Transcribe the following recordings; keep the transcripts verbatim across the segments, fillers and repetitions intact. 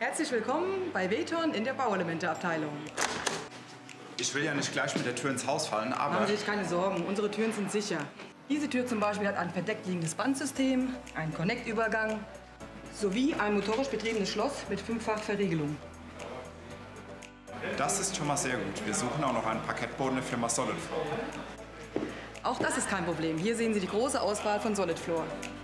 Herzlich willkommen bei Veton in der Bauelementeabteilung. Ich will ja nicht gleich mit der Tür ins Haus fallen, aber... Machen Sie sich keine Sorgen, unsere Türen sind sicher. Diese Tür zum Beispiel hat ein verdeckt liegendes Bandsystem, einen Connect-Übergang sowie ein motorisch betriebenes Schloss mit fünffach Verriegelung. Das ist schon mal sehr gut. Wir suchen auch noch einen Parkettboden der Firma Solidfloor. Auch das ist kein Problem. Hier sehen Sie die große Auswahl von Solidfloor.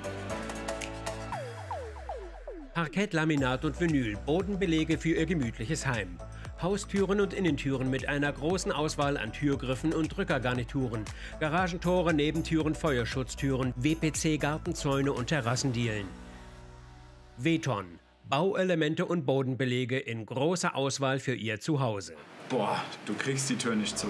Parkett, Laminat und Vinyl, Bodenbelege für Ihr gemütliches Heim. Haustüren und Innentüren mit einer großen Auswahl an Türgriffen und Drückergarnituren. Garagentore, Nebentüren, Feuerschutztüren, W P C-Gartenzäune und Terrassendielen. Veton. Bauelemente und Bodenbelege in großer Auswahl für Ihr Zuhause. Boah, du kriegst die Tür nicht zu.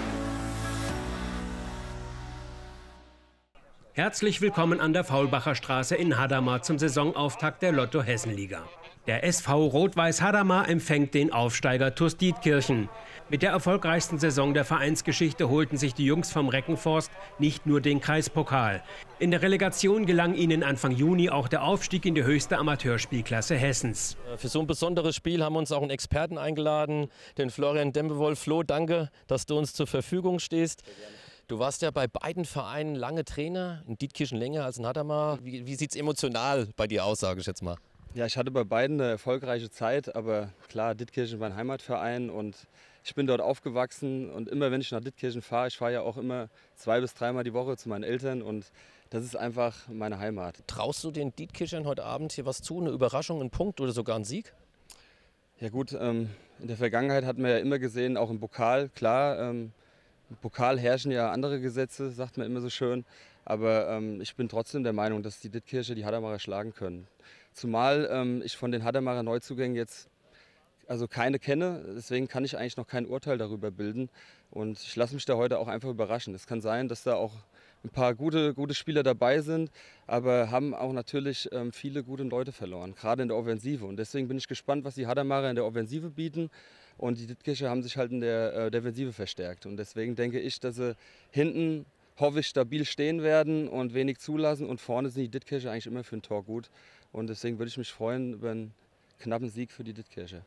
Herzlich willkommen an der Faulbacher Straße in Hadamar zum Saisonauftakt der Lotto-Hessenliga. Der S V Rot-Weiß Hadamar empfängt den Aufsteiger TuS Dietkirchen. Mit der erfolgreichsten Saison der Vereinsgeschichte holten sich die Jungs vom Reckenforst nicht nur den Kreispokal. In der Relegation gelang ihnen Anfang Juni auch der Aufstieg in die höchste Amateurspielklasse Hessens. Für so ein besonderes Spiel haben wir uns auch einen Experten eingeladen, den Florian Dembewold. Flo, danke, dass du uns zur Verfügung stehst. Du warst ja bei beiden Vereinen lange Trainer, in Dietkirchen länger als in Hadamar. Wie, wie sieht es emotional bei dir aus, sage ich jetzt mal? Ja, ich hatte bei beiden eine erfolgreiche Zeit, aber klar, Dietkirchen war ein Heimatverein und ich bin dort aufgewachsen. Und immer wenn ich nach Dietkirchen fahre, ich fahre ja auch immer zwei bis dreimal die Woche zu meinen Eltern und das ist einfach meine Heimat. Traust du den Dietkirchern heute Abend hier was zu, eine Überraschung, einen Punkt oder sogar einen Sieg? Ja gut, ähm, in der Vergangenheit hatten wir ja immer gesehen, auch im Pokal, klar, ähm, im Pokal herrschen ja andere Gesetze, sagt man immer so schön. Aber ähm, ich bin trotzdem der Meinung, dass die Dittkircher die Hadamarer schlagen können. Zumal ähm, ich von den Hadamarer Neuzugängen jetzt also keine kenne. Deswegen kann ich eigentlich noch kein Urteil darüber bilden. Und ich lasse mich da heute auch einfach überraschen. Es kann sein, dass da auch ein paar gute, gute Spieler dabei sind, aber haben auch natürlich ähm, viele gute Leute verloren, gerade in der Offensive. Und deswegen bin ich gespannt, was die Hadamarer in der Offensive bieten. Und die Dittkircher haben sich halt in der äh, Defensive verstärkt. Und deswegen denke ich, dass sie hinten, hoffe ich, stabil stehen werden und wenig zulassen. Und vorne sind die Dittkircher eigentlich immer für ein Tor gut. Und deswegen würde ich mich freuen über einen knappen Sieg für die Dittkircher.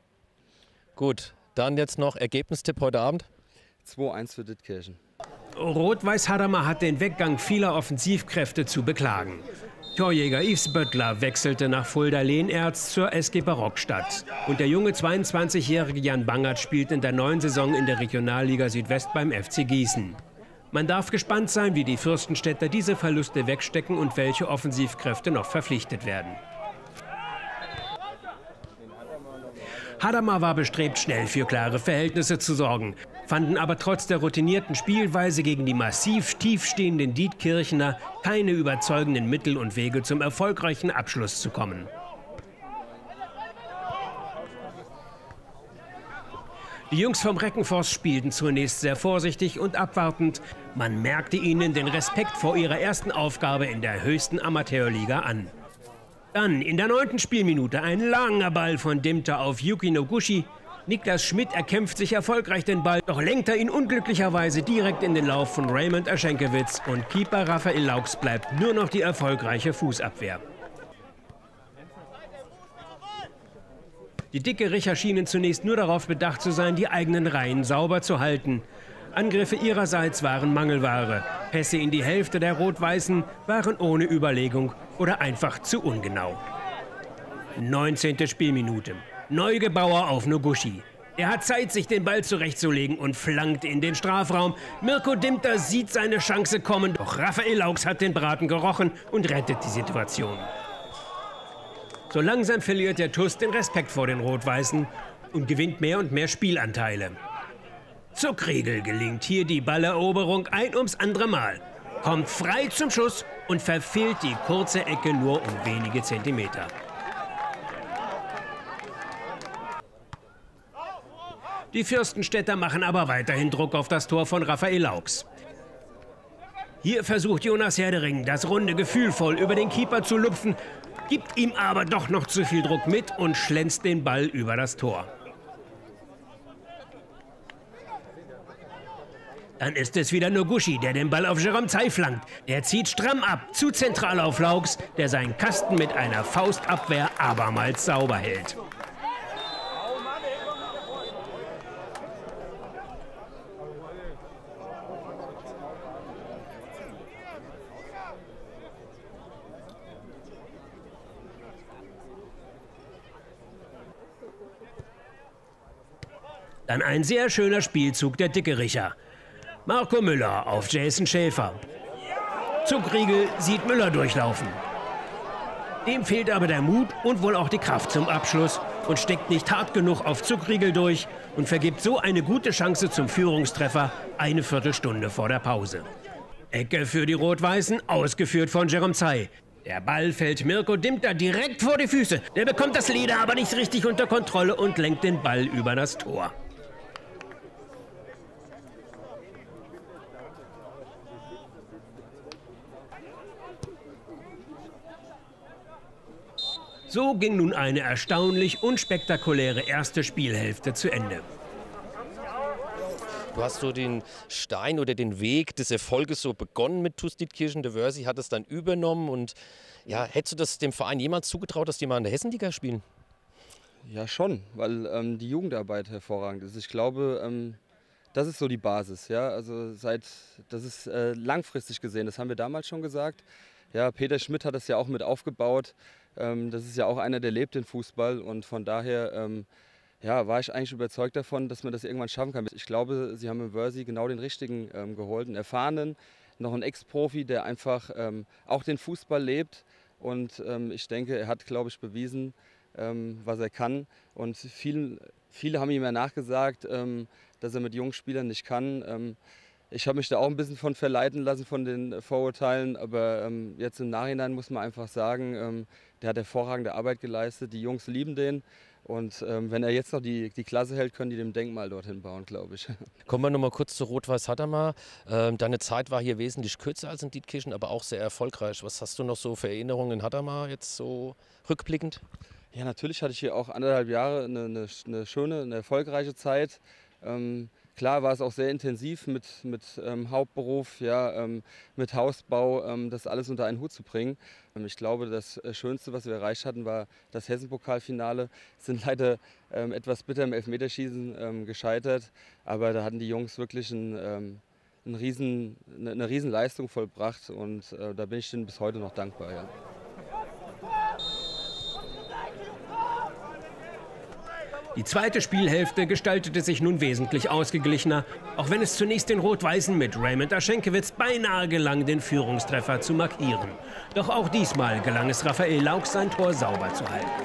Gut, dann jetzt noch Ergebnistipp heute Abend. zwei eins für Dittkirchen. Rot-Weiß Hadamar hat den Weggang vieler Offensivkräfte zu beklagen. Torjäger Yves Böttler wechselte nach Fulda-Lehnerz zur S G Barockstadt. Und der junge zweiundzwanzigjährige Jan Bangert spielt in der neuen Saison in der Regionalliga Südwest beim F C Gießen. Man darf gespannt sein, wie die Fürstenstädter diese Verluste wegstecken und welche Offensivkräfte noch verpflichtet werden. Hadamar war bestrebt, schnell für klare Verhältnisse zu sorgen, fanden aber trotz der routinierten Spielweise gegen die massiv tiefstehenden Dietkirchener keine überzeugenden Mittel und Wege zum erfolgreichen Abschluss zu kommen. Die Jungs vom Reckenforst spielten zunächst sehr vorsichtig und abwartend. Man merkte ihnen den Respekt vor ihrer ersten Aufgabe in der höchsten Amateurliga an. Dann in der neunten Spielminute ein langer Ball von Dimter auf Yuki Noguchi. Niklas Schmidt erkämpft sich erfolgreich den Ball, doch lenkt er ihn unglücklicherweise direkt in den Lauf von Raymond Aschenkewitz und Keeper Raphael Laux bleibt nur noch die erfolgreiche Fußabwehr. Die Dickericher schienen zunächst nur darauf bedacht zu sein, die eigenen Reihen sauber zu halten. Angriffe ihrerseits waren Mangelware. Pässe in die Hälfte der Rot-Weißen waren ohne Überlegung oder einfach zu ungenau. neunzehnte Spielminute. Neugebauer auf Noguchi. Er hat Zeit, sich den Ball zurechtzulegen und flankt in den Strafraum. Mirko Dimter sieht seine Chance kommen, doch Raphael Laux hat den Braten gerochen und rettet die Situation. So langsam verliert der TuS den Respekt vor den Rot-Weißen und gewinnt mehr und mehr Spielanteile. Zuckriegel gelingt hier die Balleroberung ein ums andere Mal, kommt frei zum Schuss und verfehlt die kurze Ecke nur um wenige Zentimeter. Die Fürstenstädter machen aber weiterhin Druck auf das Tor von Raphael Laux. Hier versucht Jonas Herdering, das runde gefühlvoll über den Keeper zu lupfen, gibt ihm aber doch noch zu viel Druck mit und schlänzt den Ball über das Tor. Dann ist es wieder Noguchi, der den Ball auf Jerome Zay flankt. Der zieht stramm ab, zu zentral auf Laux, der seinen Kasten mit einer Faustabwehr abermals sauber hält. Dann ein sehr schöner Spielzug der Dickericher. Marco Müller auf Jason Schäfer. Zuckriegel sieht Müller durchlaufen. Dem fehlt aber der Mut und wohl auch die Kraft zum Abschluss und steckt nicht hart genug auf Zuckriegel durch und vergibt so eine gute Chance zum Führungstreffer eine Viertelstunde vor der Pause. Ecke für die Rot-Weißen, ausgeführt von Jerome Tsai. Der Ball fällt Mirko Dimter direkt vor die Füße. Der bekommt das Leder aber nicht richtig unter Kontrolle und lenkt den Ball über das Tor. So ging nun eine erstaunlich unspektakuläre erste Spielhälfte zu Ende. Du hast so den Stein oder den Weg des Erfolges so begonnen mit TuS Dietkirchen. Der Wörsi hat es dann übernommen. Und ja, hättest du das dem Verein jemals zugetraut, dass die mal in der Hessenliga spielen? Ja, schon, weil ähm, die Jugendarbeit hervorragend ist. Ich glaube, ähm, das ist so die Basis. Ja? Also seit, das ist äh, langfristig gesehen, das haben wir damals schon gesagt. Ja, Peter Schmidt hat das ja auch mit aufgebaut. Ähm, das ist ja auch einer, der lebt den Fußball. Und von daher ähm, ja, war ich eigentlich überzeugt davon, dass man das irgendwann schaffen kann. Ich glaube, sie haben im Wörsi genau den Richtigen ähm, geholt. Einen erfahrenen, noch einen Ex-Profi, der einfach ähm, auch den Fußball lebt. Und ähm, ich denke, er hat, glaube ich, bewiesen, ähm, was er kann. Und vielen, viele haben ihm ja nachgesagt, ähm, dass er mit jungen Spielern nicht kann. Ähm, Ich habe mich da auch ein bisschen von verleiten lassen, von den Vorurteilen, aber ähm, jetzt im Nachhinein muss man einfach sagen, ähm, der hat hervorragende Arbeit geleistet, die Jungs lieben den und ähm, wenn er jetzt noch die, die Klasse hält, können die dem Denkmal dorthin bauen, glaube ich. Kommen wir noch mal kurz zu Rot-Weiß Hadamar. Ähm, deine Zeit war hier wesentlich kürzer als in Dietkirchen, aber auch sehr erfolgreich. Was hast du noch so für Erinnerungen in Hadamar jetzt so rückblickend? Ja, natürlich hatte ich hier auch anderthalb Jahre eine, eine, eine schöne, eine erfolgreiche Zeit. Ähm, Klar war es auch sehr intensiv mit, mit ähm, Hauptberuf, ja, ähm, mit Hausbau, ähm, das alles unter einen Hut zu bringen. Ähm, ich glaube, das Schönste, was wir erreicht hatten, war das Hessen-Pokalfinale. Sind leider ähm, etwas bitter im Elfmeterschießen ähm, gescheitert, aber da hatten die Jungs wirklich ein, ähm, ein riesen, eine, eine riesen Leistung vollbracht und äh, da bin ich denen bis heute noch dankbar. Ja. Die zweite Spielhälfte gestaltete sich nun wesentlich ausgeglichener, auch wenn es zunächst den Rot-Weißen mit Raymond Aschenkewitz beinahe gelang, den Führungstreffer zu markieren. Doch auch diesmal gelang es Raphael Laux, sein Tor sauber zu halten.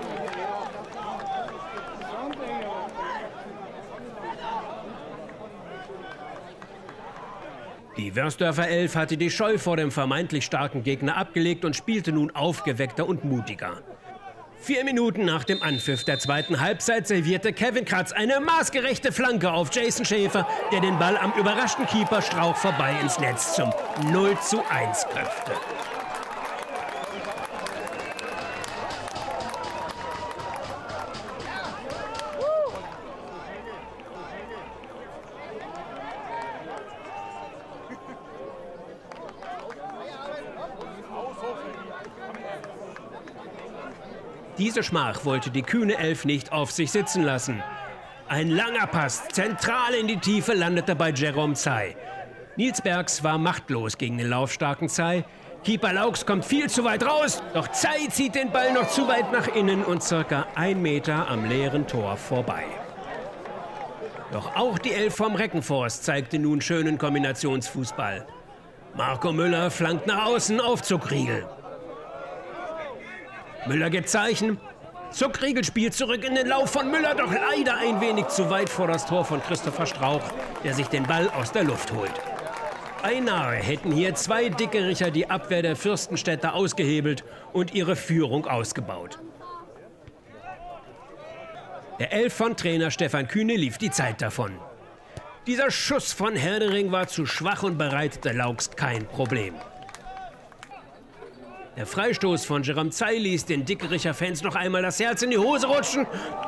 Die Wörsdorfer Elf hatte die Scheu vor dem vermeintlich starken Gegner abgelegt und spielte nun aufgeweckter und mutiger. Vier Minuten nach dem Anpfiff der zweiten Halbzeit servierte Kevin Kratz eine maßgerechte Flanke auf Jason Schäfer, der den Ball am überraschten Keeper Strauch vorbei ins Netz zum null zu eins köpfte. Diese Schmach wollte die kühne Elf nicht auf sich sitzen lassen. Ein langer Pass zentral in die Tiefe landete bei Jerome Tsai. Nils Bergs war machtlos gegen den laufstarken Tsai. Keeper Laux kommt viel zu weit raus, doch Tsai zieht den Ball noch zu weit nach innen und circa ein Meter am leeren Tor vorbei. Doch auch die Elf vom Reckenforst zeigte nun schönen Kombinationsfußball. Marco Müller flankt nach außen auf Zuckriegel. Müller gibt Zeichen. Zuckriegel spielt zurück in den Lauf von Müller, doch leider ein wenig zu weit vor das Tor von Christopher Strauch, der sich den Ball aus der Luft holt. Beinahe hätten hier zwei Dickericher die Abwehr der Fürstenstädter ausgehebelt und ihre Führung ausgebaut. Der Elf von Trainer Stefan Kühne lief die Zeit davon. Dieser Schuss von Herdering war zu schwach und bereitete Laux kein Problem. Der Freistoß von Jerome Tsai ließ den Dickericher Fans noch einmal das Herz in die Hose rutschen.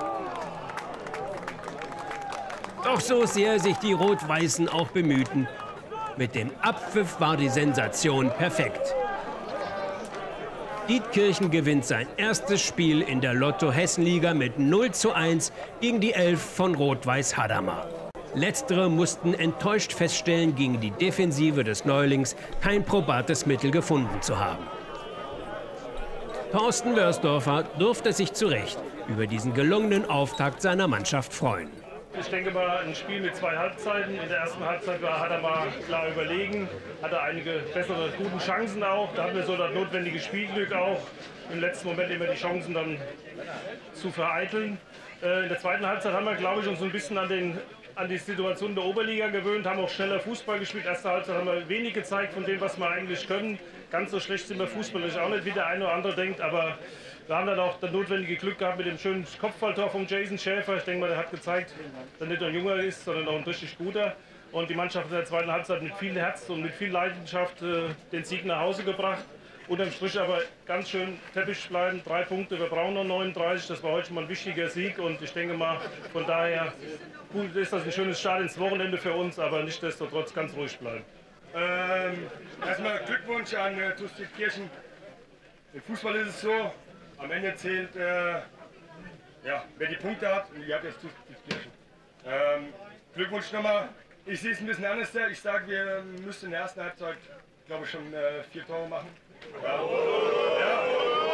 Doch so sehr sich die Rot-Weißen auch bemühten, mit dem Abpfiff war die Sensation perfekt. Dietkirchen gewinnt sein erstes Spiel in der Lotto-Hessenliga mit null zu eins gegen die Elf von Rot-Weiß Hadamar. Letztere mussten enttäuscht feststellen, gegen die Defensive des Neulings kein probates Mittel gefunden zu haben. Thorsten Wörsdorfer durfte sich zu Recht über diesen gelungenen Auftakt seiner Mannschaft freuen. Ich denke mal, ein Spiel mit zwei Halbzeiten. In der ersten Halbzeit war Hadamar klar überlegen, hatte einige bessere, gute Chancen auch. Da hatten wir so das notwendige Spielglück auch, im letzten Moment immer die Chancen dann zu vereiteln. In der zweiten Halbzeit haben wir, glaube ich, uns so ein bisschen an, den, an die Situation der Oberliga gewöhnt, haben auch schneller Fußball gespielt. Erste Halbzeit haben wir wenig gezeigt von dem, was wir eigentlich können. Ganz so schlecht sind wir fußballerisch auch nicht, wie der eine oder andere denkt, aber wir haben dann auch das notwendige Glück gehabt mit dem schönen Kopfballtor von Jason Schäfer. Ich denke mal, der hat gezeigt, dass er nicht nur ein Junger ist, sondern auch ein richtig guter. Und die Mannschaft in der zweiten Halbzeit mit viel Herz und mit viel Leidenschaft äh, den Sieg nach Hause gebracht. Unterm Strich aber ganz schön Teppich bleiben. Drei Punkte, wir brauchen noch neununddreißig. Das war heute schon mal ein wichtiger Sieg. Und ich denke mal, von daher gut, ist das ein schönes Start ins Wochenende für uns, aber nichtsdestotrotz ganz ruhig bleiben. Ähm, erstmal Glückwunsch an äh, TuS Dietkirchen. Im Fußball ist es so, am Ende zählt, äh, ja, wer die Punkte hat, und die hat jetzt TuS Dietkirchen. Ähm, Glückwunsch nochmal. Ich sehe es ein bisschen anders. Ich sage, wir müssen in der ersten Halbzeit, glaube ich, schon äh, vier Tore machen. Ja. Ja.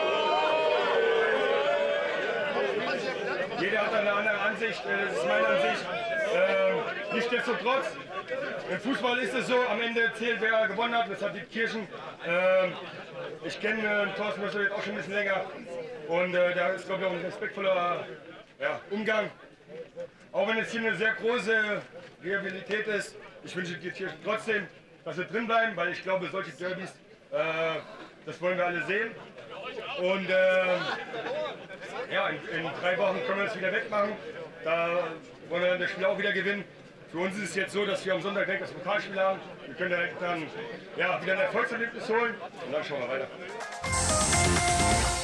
Jeder hat eine andere Ansicht, das ist meine Ansicht. Ähm, nichtsdestotrotz, im Fußball ist es so, am Ende zählt, wer gewonnen hat, das hat Dietkirchen. Ähm, ich kenne äh, Thorsten Mössel jetzt auch schon ein bisschen länger und äh, da ist, glaube ich, auch ein respektvoller ja, Umgang. Auch wenn es hier eine sehr große Rehabilität ist, ich wünsche Dietkirchen trotzdem, dass sie drin bleiben, weil ich glaube, solche Derbys, äh, das wollen wir alle sehen. Und äh, ja, in, in drei Wochen können wir das wieder wegmachen. Da wollen wir dann das Spiel auch wieder gewinnen. Für uns ist es jetzt so, dass wir am Sonntag direkt das Pokalspiel haben. Wir können direkt dann ja, wieder ein Erfolgserlebnis holen und dann schauen wir weiter.